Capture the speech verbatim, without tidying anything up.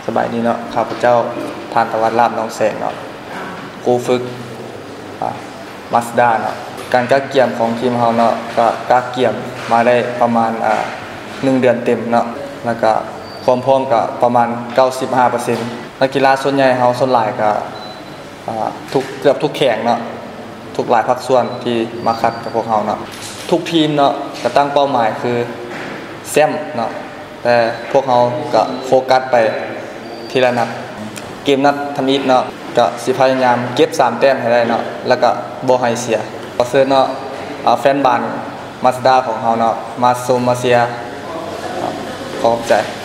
สบายดีเนาะข้าพเจ้าทานตะวันลาบน้องแสงเนาะครูฝึกมาสด้าเนาะการกักเกี่ยมของทีมเราเนาะก็กักเกี่ยมมาได้ประมาณอ่าหนึ่งเดือนเต็มเนาะแล้วก็ความพร้อมก็ประมาณ เก้าสิบห้าเปอร์เซ็นต์ นักกีฬาส่วนใหญ่เฮาส่วนหลายก็อ่าทุกเกือบทุกแข่งเนาะทุกหลายภาคส่วนที่มาคัดกับพวกเฮาเนาะทุกทีมเนาะก็ตั้งเป้าหมายคือแชมป์เนาะแต่พวกเฮาก็โฟกัสไปทีละนัดเกมนัดทำอิฐเนาะก็สิพยายามเก็บสามแต้มให้ได้เนาะแล้วก็บ่ให้เสียขอเชิญเนาะแฟนบ้านมาสด้าของเฮาเนาะมาชมมาเชียร์ขอบใจ